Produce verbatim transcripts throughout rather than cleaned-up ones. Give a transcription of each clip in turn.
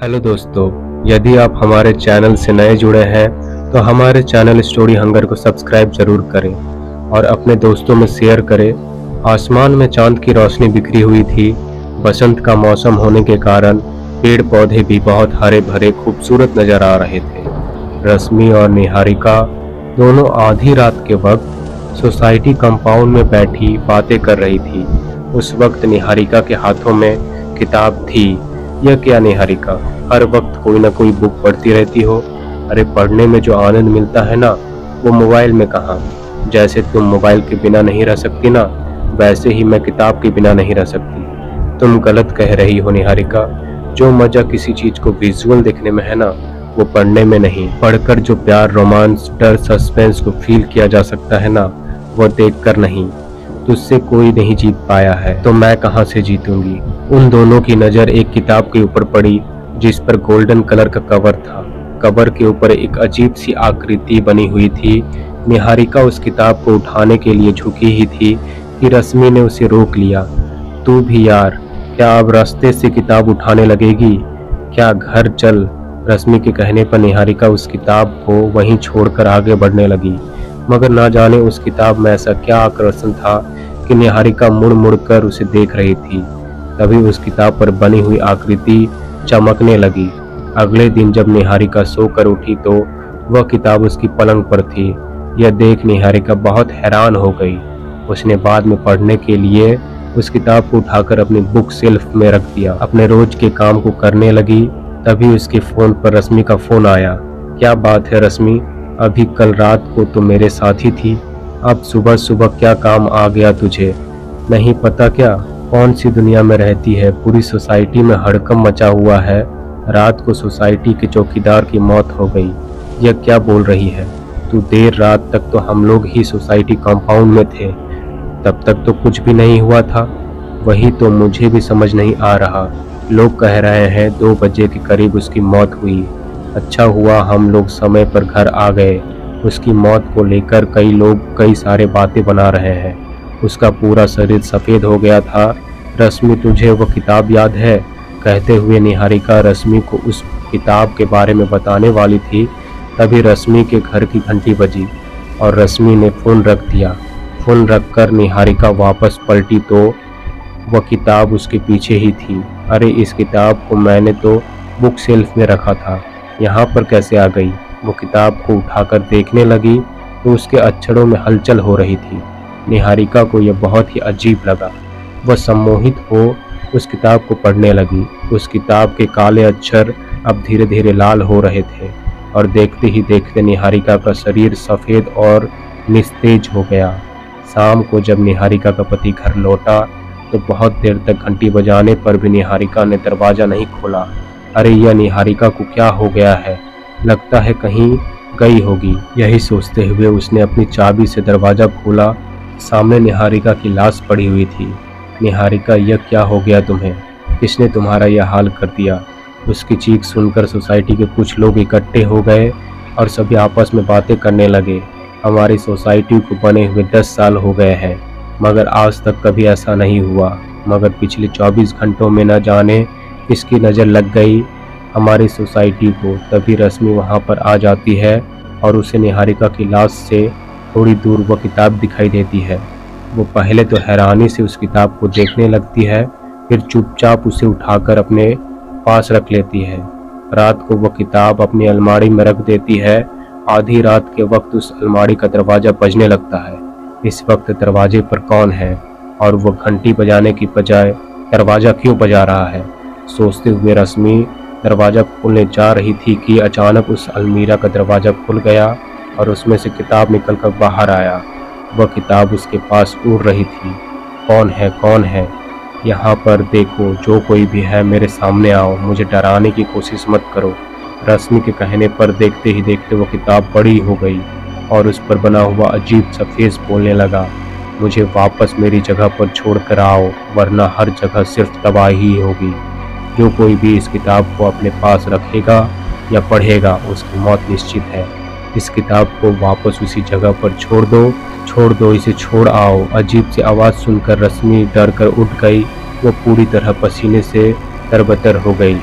Hello दोस्तों, यदि आप हमारे चैनल से नए जुड़े हैं तो हमारे चैनल स्टोरी हंगर को सब्सक्राइब जरूर करें और अपने दोस्तों में शेयर करें। आसमान में चांद की रोशनी बिखरी हुई थी। बसंत का मौसम होने के कारण पेड़ पौधे भी बहुत हरे भरे खूबसूरत नजर आ रहे थे। रश्मि और निहारिका दोनों आधी रात के वक्त सोसाइटी कंपाउंड में बैठी बातें कर रही थी। उस वक्त निहारिका के हाथों में किताब थी। यह क्या निहारिका, हर वक्त कोई ना कोई बुक पढ़ती रहती हो? अरे पढ़ने में जो आनंद मिलता है ना, वो मोबाइल में कहाँ। जैसे तुम मोबाइल के बिना नहीं रह सकती ना, वैसे ही मैं किताब के बिना नहीं रह सकती। तुम गलत कह रही हो निहारिका। जो मजा किसी चीज को विजुअल देखने में है ना, वो पढ़ने में नहीं। पढ़कर जो प्यार, रोमांस, डर, सस्पेंस को फील किया जा सकता है ना, वो देखकर नहीं। तुझसे कोई नहीं जीत पाया है तो मैं कहां से जीतूंगी। उन दोनों की नजर एक किताब के ऊपर पड़ी जिस पर गोल्डन कलर का कवर था। कवर के ऊपर एक अजीब सी आकृति बनी हुई थी। निहारिका उस किताब को उठाने के लिए झुकी ही थी कि रश्मि ने उसे रोक लिया। तू भी यार, क्या अब रास्ते से किताब उठाने लगेगी? क्या घर चल। रश्मि के कहने पर निहारिका उस किताब को वहीं छोड़कर आगे बढ़ने लगी, मगर ना जाने उस किताब में ऐसा क्या आकर्षण था कि निहारिका मुड़ मुड़ कर उसे देख रही थी। तभी उस किताब पर बनी हुई आकृति चमकने लगी। अगले दिन जब निहारिका सोकर उठी तो वह किताब उसकी पलंग पर थी। यह देख निहारिका बहुत हैरान हो गई। उसने बाद में पढ़ने के लिए उस किताब को उठाकर अपनी बुक शेल्फ में रख दिया। अपने रोज के काम को करने लगी। तभी उसके फोन पर रश्मि का फोन आया। क्या बात है रश्मि, अभी कल रात को तो मेरे साथ ही थी, अब सुबह सुबह क्या काम आ गया तुझे? नहीं पता क्या कौन सी दुनिया में रहती है? पूरी सोसाइटी में हड़कंप मचा हुआ है। रात को सोसाइटी के चौकीदार की मौत हो गई। यह क्या बोल रही है तू? देर रात तक तो हम लोग ही सोसाइटी कंपाउंड में थे, तब तक तो कुछ भी नहीं हुआ था। वही तो मुझे भी समझ नहीं आ रहा। लोग कह रहे हैं दो बजे के करीब उसकी मौत हुई। अच्छा हुआ हम लोग समय पर घर आ गए। उसकी मौत को लेकर कई लोग कई सारे बातें बना रहे हैं। उसका पूरा शरीर सफ़ेद हो गया था। रश्मि तुझे वो किताब याद है? कहते हुए निहारिका रश्मि को उस किताब के बारे में बताने वाली थी। तभी रश्मि के घर की घंटी बजी और रश्मि ने फ़ोन रख दिया। फ़ोन रखकर निहारिका वापस पलटी तो वह किताब उसके पीछे ही थी। अरे इस किताब को मैंने तो बुक शेल्फ में रखा था, यहाँ पर कैसे आ गई? वो किताब को उठाकर देखने लगी तो उसके अक्षरों में हलचल हो रही थी। निहारिका को यह बहुत ही अजीब लगा। वह सम्मोहित हो उस किताब को पढ़ने लगी। उस किताब के काले अक्षर अब धीरे धीरे लाल हो रहे थे और देखते ही देखते निहारिका का शरीर सफ़ेद और निस्तेज हो गया। शाम को जब निहारिका का पति घर लौटा तो बहुत देर तक घंटी बजाने पर भी निहारिका ने दरवाज़ा नहीं खोला। अरे यह निहारिका को क्या हो गया है? लगता है कहीं गई होगी। यही सोचते हुए उसने अपनी चाबी से दरवाज़ा खोला। सामने निहारिका की लाश पड़ी हुई थी। निहारिका, यह क्या हो गया तुम्हें? किसने तुम्हारा यह हाल कर दिया? उसकी चीख सुनकर सोसाइटी के कुछ लोग इकट्ठे हो गए और सभी आपस में बातें करने लगे। हमारी सोसाइटी को बने हुए दस साल हो गए हैं, मगर आज तक कभी ऐसा नहीं हुआ। मगर पिछले चौबीस घंटों में न जाने किसकी नज़र लग गई हमारी सोसाइटी को। तभी रश्मि वहां पर आ जाती है और उसे निहारिका की लाश से थोड़ी दूर वह किताब दिखाई देती है। वो पहले तो हैरानी से उस किताब को देखने लगती है, फिर चुपचाप उसे उठाकर अपने पास रख लेती है। रात को वह किताब अपनी अलमारी में रख देती है। आधी रात के वक्त उस अलमारी का दरवाज़ा बजने लगता है। इस वक्त दरवाजे पर कौन है और वह घंटी बजाने की बजाय दरवाज़ा क्यों बजा रहा है? सोचते हुए रश्मि दरवाज़ा खोलने जा रही थी कि अचानक उस अलमीरा का दरवाज़ा खुल गया और उसमें से किताब निकलकर बाहर आया। वह किताब उसके पास उड़ रही थी। कौन है कौन है? यहाँ पर देखो, जो कोई भी है मेरे सामने आओ, मुझे डराने की कोशिश मत करो। रश्मि के कहने पर देखते ही देखते वो किताब बड़ी हो गई और उस पर बना हुआ अजीब सा फेस बोलने लगा, मुझे वापस मेरी जगह पर छोड़ कर आओ, वरना हर जगह सिर्फ तबाही ही होगी। जो कोई भी इस किताब को अपने पास रखेगा या पढ़ेगा उसकी मौत निश्चित है। इस किताब को वापस उसी जगह पर छोड़ दो, छोड़ दो, इसे छोड़ आओ। अजीब सी आवाज़ सुनकर रश्मि डर कर उठ गई। वो पूरी तरह पसीने से तरबतर हो गई।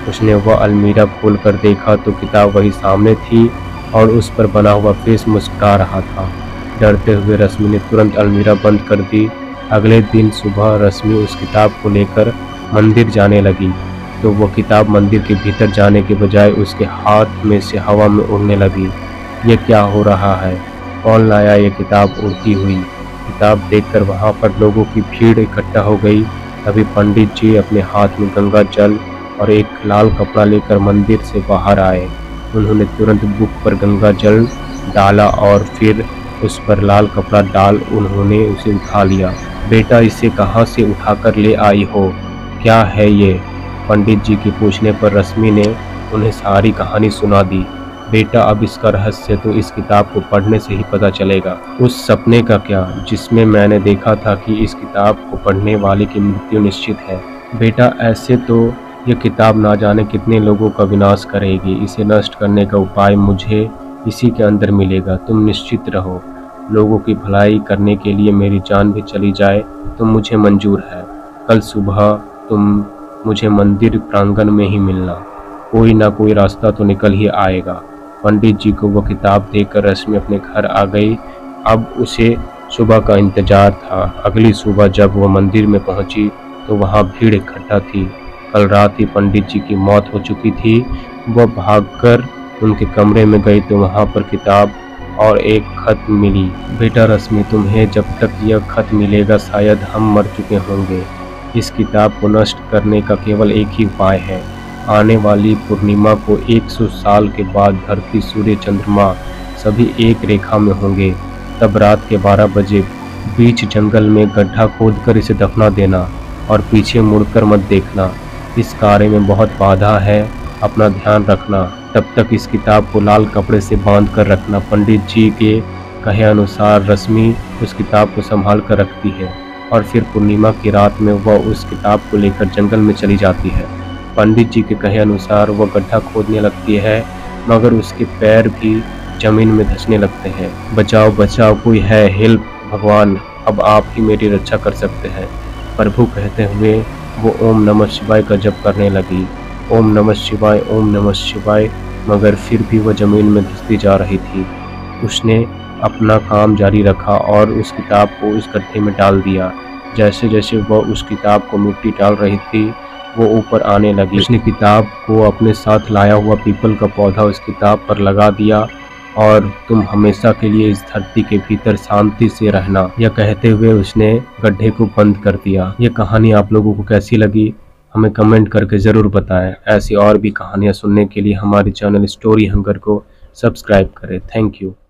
उसने वह अलमीरा खोलकर देखा तो किताब वही सामने थी और उस पर बना हुआ फेस मुस्कुरा रहा था। डरते हुए रश्मि ने तुरंत अलमीरा बंद कर दी। अगले दिन सुबह रश्मि उस किताब को लेकर मंदिर जाने लगी तो वो किताब मंदिर के भीतर जाने के बजाय उसके हाथ में से हवा में उड़ने लगी। ये क्या हो रहा है? कौन लाया ये किताब उड़ती हुई? किताब देखकर वहाँ पर लोगों की भीड़ इकट्ठा हो गई। तभी पंडित जी अपने हाथ में गंगा जल और एक लाल कपड़ा लेकर मंदिर से बाहर आए। उन्होंने तुरंत बुक पर गंगा जल डाला और फिर उस पर लाल कपड़ा डाल उन्होंने उसे उठा लिया। बेटा, इसे कहाँ से उठाकर ले आई हो? क्या है ये? पंडित जी के पूछने पर रश्मि ने उन्हें सारी कहानी सुना दी। बेटा, अब इसका रहस्य तो इस किताब को पढ़ने से ही पता चलेगा। उस सपने का क्या जिसमें मैंने देखा था कि इस किताब को पढ़ने वाले की मृत्यु निश्चित है? बेटा, ऐसे तो ये किताब ना जाने कितने लोगों का विनाश करेगी। इसे नष्ट करने का उपाय मुझे इसी के अंदर मिलेगा। तुम निश्चित रहो, लोगों की भलाई करने के लिए मेरी जान भी चली जाए तो मुझे मंजूर है। कल सुबह तुम मुझे मंदिर प्रांगण में ही मिलना। कोई ना कोई रास्ता तो निकल ही आएगा। पंडित जी को वह किताब देकर रश्मि अपने घर आ गई। अब उसे सुबह का इंतजार था। अगली सुबह जब वह मंदिर में पहुंची तो वहां भीड़ इकट्ठा थी। कल रात ही पंडित जी की मौत हो चुकी थी। वह भागकर उनके कमरे में गई तो वहां पर किताब और एक खत मिली। बेटा रश्मि, तुम्हें जब तक यह खत मिलेगा शायद हम मर चुके होंगे। इस किताब को नष्ट करने का केवल एक ही उपाय है। आने वाली पूर्णिमा को सौ साल के बाद धरती, सूर्य, चंद्रमा सभी एक रेखा में होंगे। तब रात के बारह बजे बीच जंगल में गड्ढा खोदकर इसे दफना देना और पीछे मुड़कर मत देखना। इस कार्य में बहुत बाधा है, अपना ध्यान रखना। तब तक इस किताब को लाल कपड़े से बांध कर रखना। पंडित जी के कहे अनुसार रश्मि उस किताब को संभाल कर रखती है और फिर पूर्णिमा की रात में वह उस किताब को लेकर जंगल में चली जाती है। पंडित जी के कहे अनुसार वह गड्ढा खोदने लगती है मगर उसके पैर भी जमीन में धंसने लगते हैं। बचाओ बचाओ, कोई है, हेल्प भगवान, अब आप ही मेरी रक्षा कर सकते हैं। प्रभु कहते हुए वो ओम नमः शिवाय का जप करने लगी। ओम नमः शिवाय, ओम नमः शिवाय, मगर फिर भी वह जमीन में धंसती जा रही थी। उसने अपना काम जारी रखा और उस किताब को उस गड्ढे में डाल दिया। जैसे जैसे वह उस किताब को मिट्टी डाल रही थी वो ऊपर आने लगी। उसने किताब को अपने साथ लाया हुआ पीपल का पौधा उस किताब पर लगा दिया और तुम हमेशा के लिए इस धरती के भीतर शांति से रहना, यह कहते हुए उसने गड्ढे को बंद कर दिया। यह कहानी आप लोगों को कैसी लगी हमें कमेंट करके ज़रूर बताएं। ऐसी और भी कहानियाँ सुनने के लिए हमारे चैनल स्टोरी हंगर को सब्सक्राइब करें। Thank you.